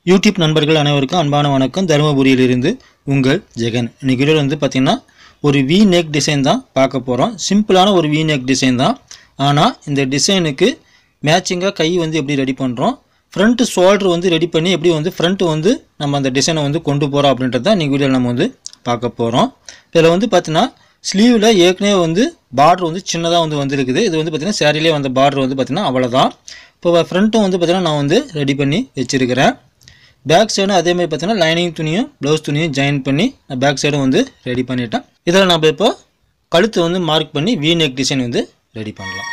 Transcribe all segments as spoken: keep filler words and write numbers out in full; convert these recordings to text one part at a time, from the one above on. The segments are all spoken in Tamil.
யூடியூப் நண்பர்கள் அனைவருக்கும் அன்பான வணக்கம். தருமபுரியிலிருந்து உங்கள் ஜெகன். இன்னைக்கு வீடியோவில் வந்து பார்த்தீங்கன்னா ஒரு வி நெக் டிசைன் தான் பார்க்க போகிறோம். சிம்பிளான ஒரு வி நெக் டிசைன் தான். ஆனால் இந்த டிசைனுக்கு மேட்சிங்காக கை வந்து எப்படி ரெடி பண்ணுறோம், ஃப்ரண்ட் ஷோல்டர் வந்து ரெடி பண்ணி எப்படி வந்து ஃப்ரண்ட் வந்து நம்ம அந்த டிசைனை வந்து கொண்டு போகிறோம் அப்படின்றது தான் இன்றைக்கி வீடியோவில் நம்ம வந்து பார்க்க போகிறோம். இதில் வந்து பார்த்தீங்கன்னா ஸ்லீவில் ஏற்கனவே வந்து பார்டர் வந்து சின்னதாக வந்து வந்துருக்குது. இது வந்து பார்த்திங்கன்னா சேரீலே வந்த பார்டர் வந்து பார்த்திங்கன்னா அவ்வளோதான். இப்போ ஃப்ரண்ட்டும் வந்து பார்த்திங்கன்னா நான் வந்து ரெடி பண்ணி வச்சுருக்கிறேன். பேக் சைடும் அதே மாதிரி பார்த்தீங்கன்னா லைனிங் துணியும் ப்ளவுஸ் துணியும் ஜாயின் பண்ணி நான் பேக் சைடும் வந்து ரெடி பண்ணிட்டேன். இதில் நம்ம இப்போ கழுத்து வந்து மார்க் பண்ணி வி நெக் டிசைன் வந்து ரெடி பண்ணலாம்.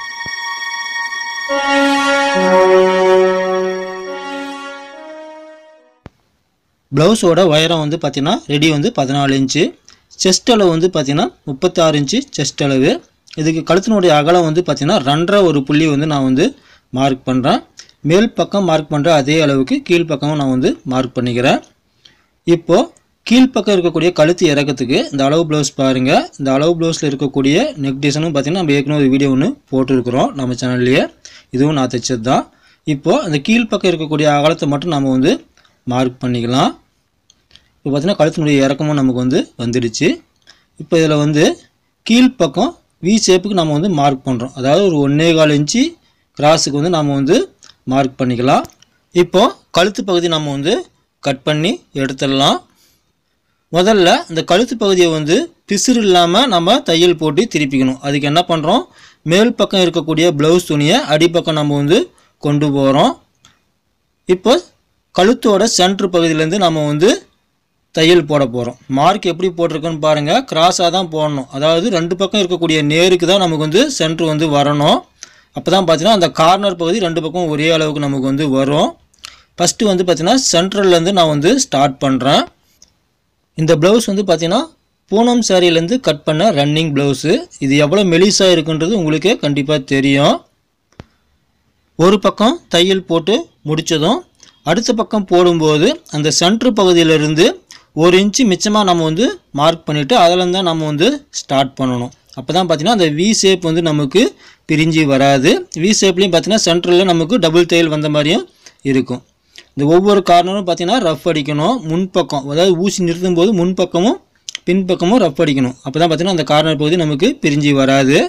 ப்ளவுஸோட உயரம் வந்து பார்த்தீங்கன்னா ரெடி வந்து பதினாலு இன்ச்சு, செஸ்ட் அளவு வந்து பார்த்தீங்கன்னா முப்பத்தாறு இன்ச்சு செஸ்ட் அளவு. இதுக்கு கழுத்தினுடைய அகலம் வந்து பார்த்தீங்கன்னா ரெண்டரை ஒரு புள்ளி வந்து நான் வந்து மார்க் பண்ணுறேன். மேல் பக்கம் மார்க் பண்ணுற அதே அளவுக்கு கீழ்ப்பக்கமும் நான் வந்து மார்க் பண்ணிக்கிறேன். இப்போது கீழ்ப்பக்கம் இருக்கக்கூடிய கழுத்து இறக்கத்துக்கு இந்த அளவு ப்ளவுஸ் பாருங்கள். இந்த அளவு ப்ளவுஸில் இருக்கக்கூடிய நெக் டிசைனும் பார்த்திங்கன்னா நம்ம ஏற்கனவே ஒரு வீடியோ ஒன்று போட்டிருக்கிறோம் நம்ம சேனல்லையே. இதுவும் நான் தைச்சது தான். இப்போது அந்த கீழ்ப்பக்கம் இருக்கக்கூடிய அகலத்தை மட்டும் நம்ம வந்து மார்க் பண்ணிக்கலாம். இப்போ பார்த்திங்கன்னா கழுத்தினுடைய இறக்கமும் நமக்கு வந்து வந்துடுச்சு. இப்போ இதில் வந்து கீழ்ப்பக்கம் வி ஷேப்புக்கு நம்ம வந்து மார்க் பண்ணுறோம். அதாவது ஒரு ஒன்றே கால் இன்ச்சு கிராஸுக்கு வந்து நம்ம வந்து மார்க் பண்ணிக்கலாம். இப்போது கழுத்து பகுதி நம்ம வந்து கட் பண்ணி எடுத்துடலாம். முதல்ல இந்த கழுத்து பகுதியை வந்து பிசுறு இல்லாமல் நம்ம தையல் போட்டு திருப்பிக்கணும். அதுக்கு என்ன பண்ணுறோம், மேல் பக்கம் இருக்கக்கூடிய ப்ளவுஸ் துணியை அடிப்பக்கம் நம்ம வந்து கொண்டு போகிறோம். இப்போ கழுத்தோட சென்ட்ரு பகுதியிலேருந்து நம்ம வந்து தையல் போட போகிறோம். மார்க் எப்படி போட்டிருக்குன்னு பாருங்கள். கிராஸாக தான் போடணும். அதாவது ரெண்டு பக்கம் இருக்கக்கூடிய நேருக்கு தான் நமக்கு வந்து சென்ட்ரு வந்து வரணும். அப்போ தான் பார்த்தீங்கன்னா அந்த கார்னர் பகுதி ரெண்டு பக்கம் ஒரே அளவுக்கு நமக்கு வந்து வரும். ஃபஸ்ட்டு வந்து பார்த்திங்கன்னா சென்ட்ரல்லேருந்து நான் வந்து ஸ்டார்ட் பண்ணுறேன். இந்த ப்ளவுஸ் வந்து பார்த்திங்கன்னா பூனம் சாரியிலேருந்து கட் பண்ண ரன்னிங் ப்ளவுஸு. இது எவ்வளோ மெலிசாக இருக்குன்றது உங்களுக்கே கண்டிப்பாக தெரியும். ஒரு பக்கம் தையல் போட்டு முடித்ததும் அடுத்த பக்கம் போடும்போது அந்த சென்ட்ரு பகுதியிலேருந்து ஒரு இன்ச்சு மிச்சமாக நம்ம வந்து மார்க் பண்ணிவிட்டு அதில் தான் நம்ம வந்து ஸ்டார்ட் பண்ணணும். அப்போ தான் பார்த்திங்கன்னா அந்த வி ஷேப் வந்து நமக்கு பிரிஞ்சு வராது. வி ஷேப்லேயும் பார்த்திங்கன்னா சென்ட்ரலில் நமக்கு டபுள் தையல் வந்த மாதிரியும் இருக்கும். இந்த ஒவ்வொரு கார்னரும் பார்த்திங்கன்னா ரஃப் அடிக்கணும். முன்பக்கம் அதாவது ஊசி நிறுத்தும் போது முன்பக்கமும் பின்பக்கமும் ரஃப் அடிக்கணும். அப்போ தான் பார்த்திங்கன்னா அந்த கார்னர் பகுதி நமக்கு பிரிஞ்சு வராது.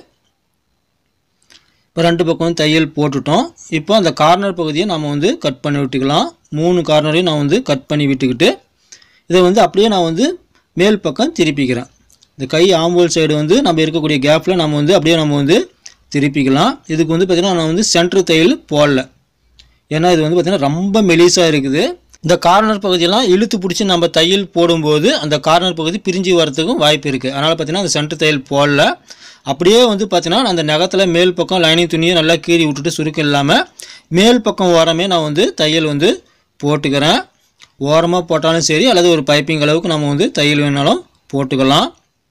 இப்போ ரெண்டு பக்கம் தையல் போட்டுட்டோம். இப்போ அந்த கார்னர் பகுதியை நம்ம வந்து கட் பண்ணி விட்டுக்கலாம். மூணு கார்னரையும் நான் வந்து கட் பண்ணி விட்டுக்கிட்டு இதை வந்து அப்படியே நான் வந்து மேல் பக்கம் திருப்பிக்கிறேன். இந்த கை ஆம்போல் சைடு வந்து நம்ம இருக்கக்கூடிய கேப்பில் நம்ம வந்து அப்படியே நம்ம வந்து திருப்பிக்கலாம். இதுக்கு வந்து பார்த்திங்கன்னா நான் வந்து சென்ட்ரு தையல் போடல. ஏன்னா இது வந்து பார்த்திங்கன்னா ரொம்ப மெலிசாக இருக்குது. இந்த கார்னர் பகுதியெல்லாம் இழுத்து பிடிச்சி நம்ம தையல் போடும்போது அந்த கார்னர் பகுதி பிரிஞ்சு வரத்துக்கும் வாய்ப்பு இருக்குது. அதனால் பார்த்திங்கன்னா அந்த சென்ட்ரு தையல் போடல. அப்படியே வந்து பார்த்திங்கன்னா அந்த நகத்தில் மேல் பக்கம் லைனிங் துணியை நல்லா கீறி விட்டுட்டு சுருக்கம் இல்லாமல் மேல் பக்கம் ஓரமே நான் வந்து தையல் வந்து போட்டுக்கிறேன். ஓரமாக போட்டாலும் சரி அல்லது ஒரு பைப்பிங் அளவுக்கு நம்ம வந்து தையல் வேணாலும் போட்டுக்கலாம்.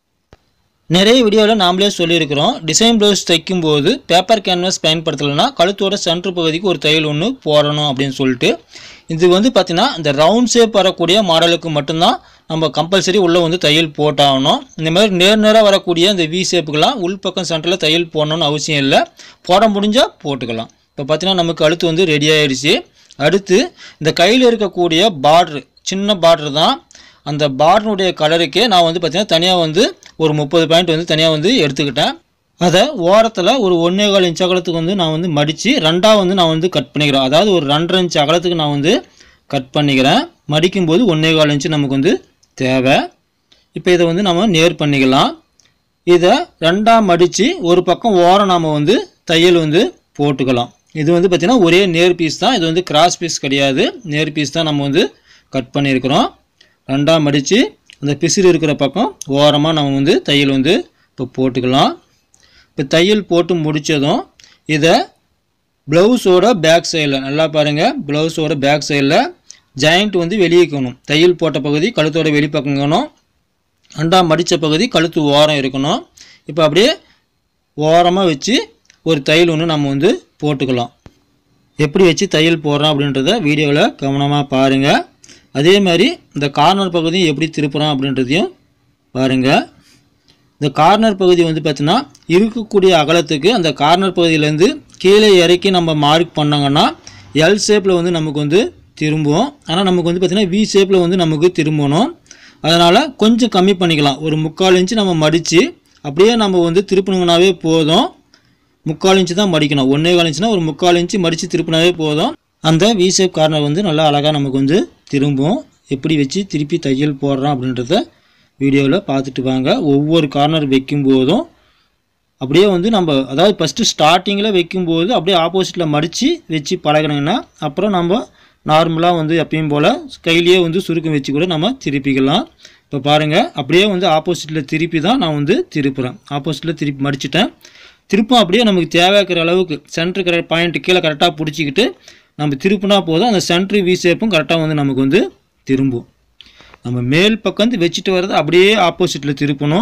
நிறைய வீடியோவில் நாமளே சொல்லியிருக்கிறோம், டிசைன் ப்ளவுஸ் தைக்கும்போது பேப்பர் கேன்வாஸ் பயன்படுத்தலைன்னா கழுத்தோட சென்ட்ரு பகுதிக்கு ஒரு தையல் ஒன்று போடணும் அப்படின்னு சொல்லிட்டு. இது வந்து பார்த்திங்கன்னா இந்த ரவுண்ட் ஷேப் வரக்கூடிய மாடலுக்கு மட்டும்தான் நம்ம கம்பல்சரி உள்ளே வந்து தையல் போட்டாகணும். இந்த மாதிரி நேர் நேராக வரக்கூடிய இந்த வி ஷேப்புக்கெல்லாம் உள்பக்கம் சென்டரில் தையல் போடணும்னு அவசியம் இல்லை. போட முடிஞ்சால் போட்டுக்கலாம். இப்போ பார்த்திங்கன்னா நமக்கு கழுத்து வந்து ரெடி ஆகிடுச்சு. அடுத்து இந்த கையில் இருக்கக்கூடிய பார்ட்ரு சின்ன பார்ட்ரு தான். அந்த பார்டனுடைய கலருக்கே நான் வந்து பார்த்திங்கன்னா தனியாக வந்து ஒரு முப்பது பாயிண்ட் வந்து தனியாக வந்து எடுத்துக்கிட்டேன். அதை ஓரத்தில் ஒரு ஒன்றே கால் இன்ச் அகலத்துக்கு வந்து நான் வந்து மடித்து ரெண்டாக வந்து நான் வந்து கட் பண்ணிக்கிறேன். அதாவது ஒரு ரெண்டரை இன்ச் அகலத்துக்கு நான் வந்து கட் பண்ணிக்கிறேன். மடிக்கும்போது ஒன்றே கால் இன்ச்சு நமக்கு வந்து தேவை. இப்போ இதை வந்து நம்ம நேர் பண்ணிக்கலாம். இதை ரெண்டாக மடித்து ஒரு பக்கம் ஓரம் நாம் வந்து தையல் வந்து போட்டுக்கலாம். இது வந்து பார்த்திங்கன்னா ஒரே நேர் பீஸ் தான். இது வந்து கிராஸ் பீஸ் கிடையாது, நேர் பீஸ் தான் நம்ம வந்து கட் பண்ணியிருக்கிறோம். ரெண்டாக மடித்து அந்த பிசிறு இருக்கிற பக்கம் ஓரமாக நம்ம வந்து தையல் வந்து இப்போ போட்டுக்கலாம். இப்போ தையல் போட்டு முடித்ததும் இதை ப்ளவுஸோட பேக் சைடில் நல்லா பாருங்கள். ப்ளவுஸோட பேக் சைடில் ஜாயிண்ட் வந்து வெளியேக்கணும். தையல் போட்ட பகுதி கழுத்தோட வெளிப்பக்கங்கணும். ரெண்டாக மடித்த பகுதி கழுத்து ஓரம் இருக்கணும். இப்போ அப்படியே ஓரமாக வச்சு ஒரு தையல் ஒன்று நம்ம வந்து போட்டுக்கலாம். எப்படி வச்சு தையல் போடுறோம் அப்படின்றத வீடியோவில் கவனமாக பாருங்கள். அதே மாதிரி இந்த கார்னர் பகுதியும் எப்படி திருப்புறோம் அப்படின்றதையும் பாருங்கள். இந்த கார்னர் பகுதி வந்து பார்த்திங்கன்னா இருக்கக்கூடிய அகலத்துக்கு அந்த கார்னர் பகுதியிலேருந்து கீழே இறக்கி நம்ம மார்க் பண்ணோங்கன்னா எல் ஷேப்பில் வந்து நமக்கு வந்து திரும்பும். ஆனால் நமக்கு வந்து பார்த்திங்கன்னா வி ஷேப்பில் வந்து நமக்கு திரும்பணும். அதனால் கொஞ்சம் கம்மி பண்ணிக்கலாம். ஒரு முக்கால் இன்ச்சு நம்ம மடித்து அப்படியே நம்ம வந்து திருப்பினோம்னாவே போதும். முக்கால் இன்ச்சு தான் மடிக்கணும். ஒன்றே கால் இன்ச்சுனா ஒரு முக்கால் இன்ச்சு மடித்து திருப்பினாவே போதும். அந்த வி ஷேப் கார்னர் வந்து நல்லா அழகாக நமக்கு வந்து திரும்பும். எப்படி வச்சு திருப்பி தையல் போடுறோம் அப்படின்றத வீடியோவில் பார்த்துட்டு வாங்க. ஒவ்வொரு கார்னர் வைக்கும்போதும் அப்படியே வந்து நம்ம அதாவது ஃபஸ்ட்டு ஸ்டார்டிங்கில் வைக்கும்போது அப்படியே ஆப்போசிட்டில் மடித்து வச்சு பழகினீங்கன்னா அப்புறம் நம்ம நார்மலாக வந்து எப்பயும் போல் கையிலேயே வந்து சுருக்கம் வச்சு கூட நம்ம திருப்பிக்கலாம். இப்போ பாருங்கள், அப்படியே வந்து ஆப்போசிட்டில் திருப்பி தான் நான் வந்து திருப்புறேன். ஆப்போசிட்டில் திருப்பி மடிச்சிட்டேன். திருப்பும் அப்படியே நமக்கு தேவைக்கிற அளவுக்கு சென்ட்ரு கரெக்ட் பாயிண்ட்டு கீழே கரெக்டாக பிடிச்சிக்கிட்டு நம்ம திருப்பினா போதும். அந்த சென்ட்ரு வி ஷேப்பும் கரெக்டாக வந்து நமக்கு வந்து திரும்பும். நம்ம மேல் பக்கம் வந்து வச்சுட்டு வர்றது அப்படியே ஆப்போசிட்டில் திருப்பணும்.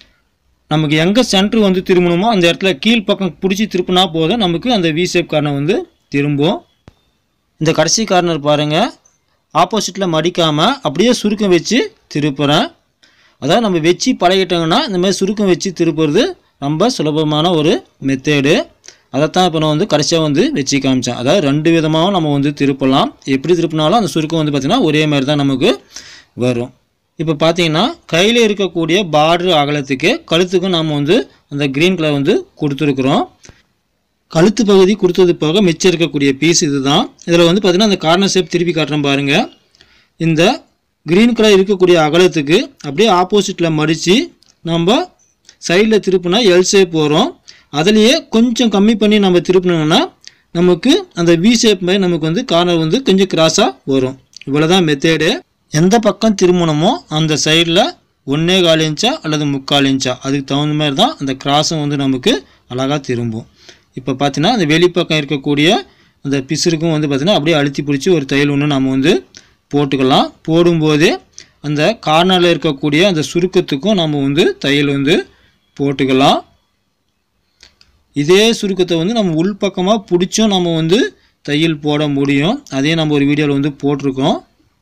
நமக்கு எங்கே சென்ட்ரு வந்து திரும்பணுமோ அந்த இடத்துல கீழ் பக்கம் பிடிச்சி திருப்பினா போதும் நமக்கு அந்த வி ஷேப் கார்னர் வந்து திரும்பும். இந்த கடைசி கார்னர் பாருங்கள், ஆப்போசிட்டில் மடிக்காமல் அப்படியே சுருக்கம் வச்சு திருப்புறேன். அதாவது நம்ம வச்சு பழகிட்டோங்கன்னா இந்த மாதிரி சுருக்கம் வச்சு திருப்புறது ரொம்ப சுலபமான ஒரு மெத்தேடு. அதைத்தான் இப்போ நான் வந்து கடைசியாக வந்து வச்சு காமிச்சேன். அதாவது ரெண்டு விதமாகவும் நம்ம வந்து திருப்பலாம். எப்படி திருப்பினாலும் அந்த சுருக்கம் வந்து பார்த்திங்கன்னா ஒரே மாதிரி தான் நமக்கு வரும். இப்போ பார்த்தீங்கன்னா கையில் இருக்கக்கூடிய பார்டர் அகலத்துக்கு கழுத்துக்கும் நாம் வந்து அந்த க்ரீன் கலர் வந்து கொடுத்துருக்குறோம். கழுத்து பகுதி கொடுத்தது போக மிச்சம் இருக்கக்கூடிய பீஸ் இது தான். இதில் வந்து பார்த்திங்கன்னா அந்த கார்னர் ஷேப் திருப்பி காட்டுறேன் பாருங்கள். இந்த க்ரீன் கலர் இருக்கக்கூடிய அகலத்துக்கு அப்படியே ஆப்போசிட்டில் மடித்து நம்ம சைடில் திருப்பினா எல் ஷேப் வரும். அதுலேயே கொஞ்சம் கம்மி பண்ணி நம்ம திருப்பினோம்னா நமக்கு அந்த வி ஷேப் மாதிரி நமக்கு வந்து கார்னர் வந்து கொஞ்சம் கிராஸாக வரும். இவ்வளோ தான் மெத்தேடு. எந்த பக்கம் திரும்பணுமோ அந்த சைடில் ஒன்றே கால் இன்ச்சா அல்லது முக்கால் இன்ச்சா அதுக்கு தகுந்த மாதிரி தான் அந்த கிராஸும் வந்து நமக்கு அழகாக திரும்பும். இப்போ பார்த்தீங்கன்னா அந்த வெளிப்பக்கம் இருக்கக்கூடிய அந்த பிசுருக்கும் வந்து பார்த்திங்கன்னா அப்படியே அழுத்தி பிடிச்சி ஒரு தையல் ஒன்று நம்ம வந்து போட்டுக்கலாம். போடும்போதே அந்த கார்னரில் இருக்கக்கூடிய அந்த சுருக்கத்துக்கும் நம்ம வந்து தையல் வந்து போட்டுக்கலாம். இதே சுருக்கத்தை வந்து நம்ம உள்பக்கமாக பிடிச்சும் நம்ம வந்து தையல் போட முடியும். அதையும் நம்ம ஒரு வீடியோவில் வந்து போட்டிருக்கோம்.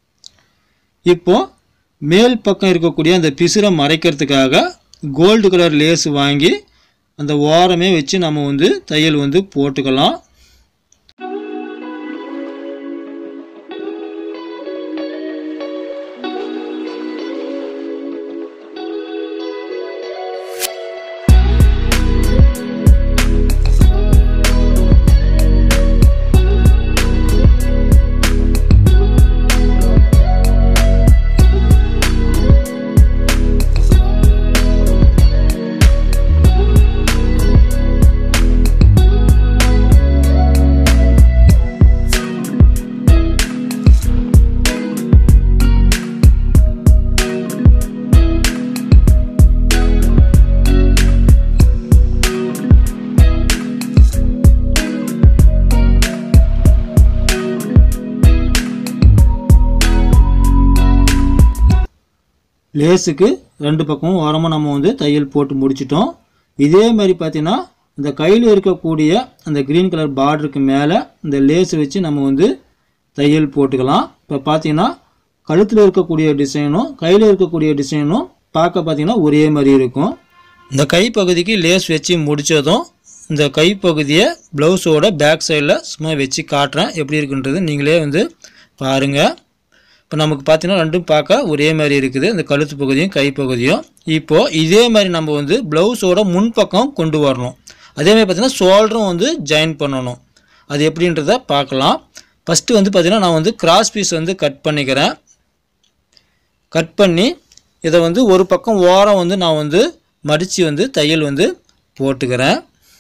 இப்போது மேல் பக்கம் இருக்கக்கூடிய அந்த பிசுரை மறைக்கிறதுக்காக கோல்டு கலர் லேஸ் வாங்கி அந்த ஓரமே வச்சு நம்ம வந்து தையல் வந்து போட்டுக்கலாம். லேஸுக்கு ரெண்டு பக்கமும் ஓரமாக நம்ம வந்து தையல் போட்டு முடிச்சிட்டோம். இதே மாதிரி பார்த்தீங்கன்னா இந்த கையில் இருக்கக்கூடிய அந்த க்ரீன் கலர் பார்டருக்கு மேலே இந்த லேஸ் வச்சு நம்ம வந்து தையல் போட்டுக்கலாம். இப்போ பார்த்தீங்கன்னா கழுத்தில் இருக்கக்கூடிய டிசைனும் கையில் இருக்கக்கூடிய டிசைனும் பார்க்க பார்த்தீங்கன்னா ஒரே மாதிரி இருக்கும். இந்த கைப்பகுதிக்கு லேஸ் வச்சு முடித்ததும் இந்த கைப்பகுதியை ப்ளவுஸோட பேக் சைடில் சும்மா வச்சு காட்டுறேன். எப்படி இருக்குன்றது நீங்களே வந்து பாருங்கள். இப்போ நமக்கு பார்த்தீங்கன்னா ரெண்டும் பார்க்க ஒரே மாதிரி இருக்குது, இந்த கழுத்து பகுதியும் கைப்பகுதியும். இப்போது இதே மாதிரி நம்ம வந்து ப்ளவுஸோட முன்பக்கம் கொண்டு வரணும். அதே மாதிரி பார்த்திங்கன்னா ஷோல்டரும் வந்து ஜாயின் பண்ணணும். அது எப்படின்றத பார்க்கலாம். ஃபஸ்ட்டு வந்து பார்த்திங்கன்னா நான் வந்து கிராஸ் பீஸ் வந்து கட் பண்ணிக்கிறேன். கட் பண்ணி இதை வந்து ஒரு பக்கம் ஓரம் வந்து நான் வந்து மடித்து வந்து தையல் வந்து போட்டுக்கிறேன்.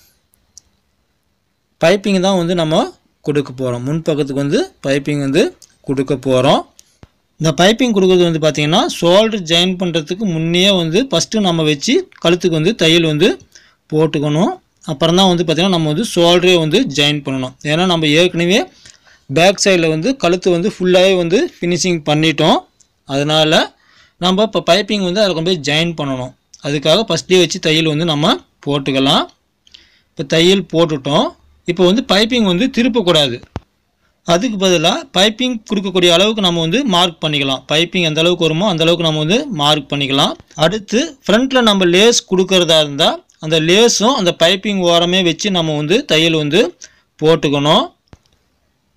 பைப்பிங் தான் வந்து நம்ம கொடுக்க போகிறோம். முன்பக்கத்துக்கு வந்து பைப்பிங் வந்து கொடுக்க போகிறோம். இந்த பைப்பிங் கொடுக்குறது வந்து பார்த்திங்கன்னா ஷோல்டர் ஜாயின் பண்ணுறதுக்கு முன்னே வந்து ஃபஸ்ட்டு நம்ம வச்சு கழுத்துக்கு வந்து தையல் வந்து போட்டுக்கணும். அப்புறம் தான் வந்து பார்த்திங்கன்னா நம்ம வந்து ஷோல்டரே வந்து ஜாயின் பண்ணணும். ஏன்னா நம்ம ஏற்கனவே பேக் சைடில் வந்து கழுத்து வந்து ஃபுல்லாகவே வந்து ஃபினிஷிங் பண்ணிட்டோம். அதனால் நம்ம இப்போ பைப்பிங் வந்து அதில் கொண்டு போய் ஜாயின் பண்ணணும். அதுக்காக ஃபஸ்ட்டே வச்சு தையல் வந்து நம்ம போட்டுக்கலாம். இப்போ தையல் போட்டுட்டோம். இப்போ வந்து பைப்பிங் வந்து திருப்பக்கூடாது. அதுக்கு பதிலாக பைப்பிங் கொடுக்கக்கூடிய அளவுக்கு நம்ம வந்து மார்க் பண்ணிக்கலாம். பைப்பிங் எந்த அளவுக்கு வருமோ அந்த அளவுக்கு நம்ம வந்து மார்க் பண்ணிக்கலாம். அடுத்து ஃப்ரண்ட்டில் நம்ம லேஸ் கொடுக்கறதா இருந்தால் அந்த லேஸும் அந்த பைப்பிங் ஓரமே வச்சு நம்ம வந்து தையல் வந்து போட்டுக்கணும்.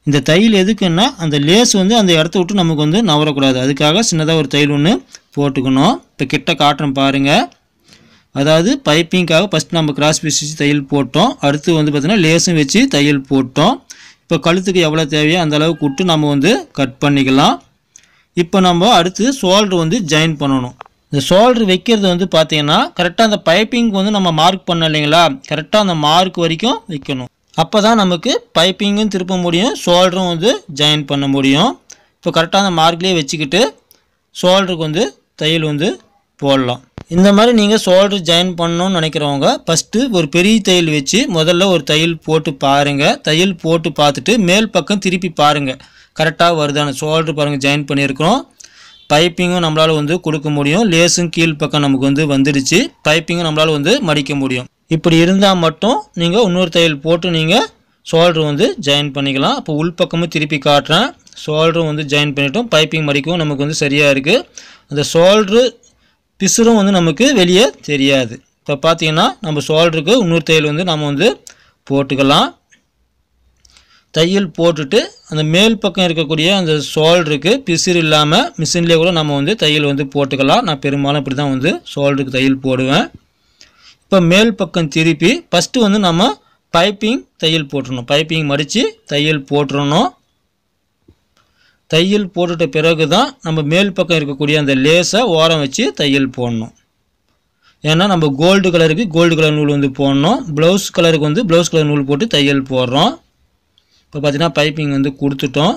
இந்த தையல் எதுக்குன்னா அந்த லேஸ் வந்து அந்த இடத்த விட்டு நமக்கு வந்து நவரக்கூடாது, அதுக்காக சின்னதாக ஒரு தையல் ஒன்று போட்டுக்கணும். இப்போ கிட்ட காட்டுறேன் பாருங்கள். அதாவது பைப்பிங்காக ஃபஸ்ட் நம்ம கிராஸ் பீஸ் வச்சு தையல் போட்டோம், அடுத்து வந்து பார்த்திங்கன்னா லேஸும் வச்சு தையல் போட்டோம். இப்போ கழுத்துக்கு எவ்வளோ தேவையோ அந்த அளவுக்கு விட்டு நம்ம வந்து கட் பண்ணிக்கலாம். இப்போ நம்ம அடுத்து ஷோல்டர் வந்து ஜாயின் பண்ணணும். இந்த ஷோல்டர் வைக்கிறது வந்து பார்த்திங்கன்னா கரெக்டாக அந்த பைப்பிங்க்கு வந்து நம்ம மார்க் பண்ண இல்லைங்களா, கரெக்டாக அந்த மார்க் வரைக்கும் வைக்கணும். அப்போ தான் நமக்கு பைப்பிங்கும் திருப்ப முடியும், ஷோல்டரும் வந்து ஜாயின் பண்ண முடியும். இப்போ கரெக்டாக அந்த மார்க்லேயே வச்சுக்கிட்டு ஷோல்டருக்கு வந்து தையல் வந்து போடலாம். இந்த மாதிரி நீங்கள் ஷோல்டர் ஜாயின் பண்ணணும்னு நினைக்கிறவங்க ஃபஸ்ட்டு ஒரு பெரிய தையல் வச்சு முதல்ல ஒரு தையல் போட்டு பாருங்கள். தையல் போட்டு பார்த்துட்டு மேல் பக்கம் திருப்பி பாருங்கள் கரெக்டாக வருதான. ஷோல்டர் பாருங்கள் ஜாயின் பண்ணியிருக்கிறோம், பைப்பிங்கும் நம்மளால் வந்து கொடுக்க முடியும், லேஸும் கீழ் பக்கம் நமக்கு வந்து வந்துடுச்சு, பைப்பிங்கும் நம்மளால் வந்து மடிக்க முடியும். இப்படி இருந்தால் மட்டும் நீங்கள் இன்னொரு தையல் போட்டு நீங்கள் ஷோல்டர் வந்து ஜாயின் பண்ணிக்கலாம். அப்போ உள் பக்கமும் திருப்பி காட்டுறேன், ஷோல்டரும் வந்து ஜாயின் பண்ணிட்டோம், பைப்பிங் மடிக்கவும் நமக்கு வந்து சரியாக இருக்குது. அந்த ஷோல்ட்ரு பிசுறும் வந்து நமக்கு வெளியே தெரியாது. இப்போ பார்த்தீங்கன்னா நம்ம ஷோல்டருக்கு இன்னொரு தையல் வந்து நம்ம வந்து போட்டுக்கலாம். தையல் போட்டுட்டு அந்த மேல் பக்கம் இருக்கக்கூடிய அந்த ஷோல்டருக்கு பிசுறு இல்லாமல் மிஷின்லேயே கூட நம்ம வந்து தையல் வந்து போட்டுக்கலாம். நான் பெரும்பாலும் இப்படி தான் வந்து ஷோல்டருக்கு தையல் போடுவேன். இப்போ மேல் பக்கம் திருப்பி ஃபஸ்ட்டு வந்து நம்ம பைப்பிங் தையல் போட்டுடணும், பைப்பிங் மடித்து தையல் போட்டுடணும். தையல் போட்டுட்ட பிறகு தான் நம்ம மேல் பக்கம் இருக்கக்கூடிய அந்த லேஸை ஓரம் வச்சு தையல் போடணும். ஏன்னா நம்ம கோல்டு கலருக்கு கோல்டு கலர் நூல் வந்து போடணும், ப்ளவுஸ் கலருக்கு வந்து ப்ளவுஸ் கலர் நூல் போட்டு தையல் போடுறோம். இப்போ பார்த்தீங்கன்னா பைப்பிங் வந்து கொடுத்துட்டோம்.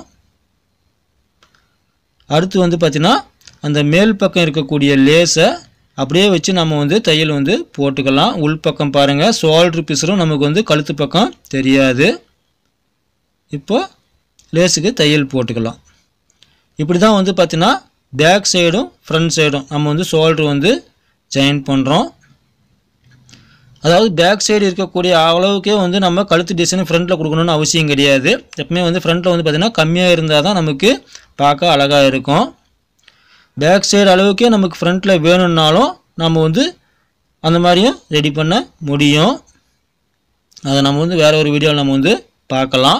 அடுத்து வந்து பார்த்திங்கன்னா அந்த மேல் பக்கம் இருக்கக்கூடிய லேஸை அப்படியே வச்சு நம்ம வந்து தையல் வந்து போட்டுக்கலாம். உள் பக்கம் பாருங்கள், ஷோல்டர் பிசுறும் நமக்கு வந்து கழுத்து பக்கம் தெரியாது. இப்போ லேஸுக்கு தையல் போட்டுக்கலாம். இப்படி தான் வந்து பார்த்திங்கன்னா பேக் சைடும் ஃப்ரண்ட் சைடும் நம்ம வந்து ஷோல்டர் வந்து ஜாயின் பண்ணுறோம். அதாவது பேக் சைடு இருக்கக்கூடிய அளவுக்கே வந்து நம்ம கழுத்து டிசைன் ஃப்ரண்ட்டில் கொடுக்கணும்னு அவசியம் கிடையாது. எப்பவுமே வந்து ஃப்ரண்ட்டில் வந்து பார்த்திங்கன்னா கம்மியாக இருந்தால் தான் நமக்கு பார்க்க அழகாக இருக்கும். பேக் சைடு அளவுக்கே நமக்கு ஃப்ரண்ட்டில் வேணும்னாலும் நம்ம வந்து அந்த மாதிரியும் ரெடி பண்ண முடியும். அதை நம்ம வந்து வேறு ஒரு வீடியோவில் நம்ம வந்து பார்க்கலாம்.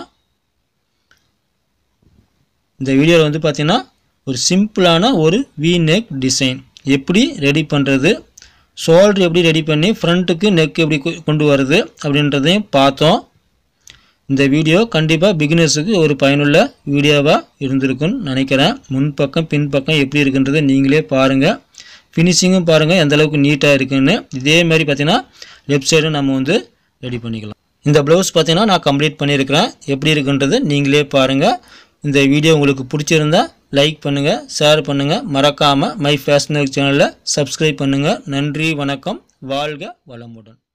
இந்த வீடியோவில் வந்து பார்த்திங்கன்னா ஒரு சிம்பிளான ஒரு வி நெக் டிசைன் எப்படி ரெடி பண்ணுறது, ஷோல்டர் எப்படி ரெடி பண்ணி ஃப்ரண்ட்டுக்கு நெக் எப்படி கொண்டு வருது அப்படின்றதையும் பார்த்தோம். இந்த வீடியோ கண்டிப்பாக பிகினர்ஸுக்கு ஒரு பயனுள்ள வீடியோவாக இருந்திருக்குன்னு நினைக்கிறேன். முன்பக்கம் பின்பக்கம் எப்படி இருக்குன்றதை நீங்களே பாருங்கள், ஃபினிஷிங்கும் பாருங்கள் எந்த அளவுக்கு நீட்டாக இருக்குன்னு. இதே மாதிரி பார்த்திங்கன்னா லெஃப்ட் சைடும் நம்ம வந்து ரெடி பண்ணிக்கலாம். இந்த ப்ளவுஸ் பார்த்திங்கன்னா நான் கம்ப்ளீட் பண்ணியிருக்கிறேன், எப்படி இருக்குன்றது நீங்களே பாருங்கள். இந்த வீடியோ உங்களுக்கு பிடிச்சிருந்தா லைக் பண்ணுங்கள், ஷேர் பண்ணுங்கள், மறக்காமல் மை ஃபேஷன் சேனலில் சப்ஸ்கிரைப் பண்ணுங்கள். நன்றி, வணக்கம், வாழ்க வளமுடன்.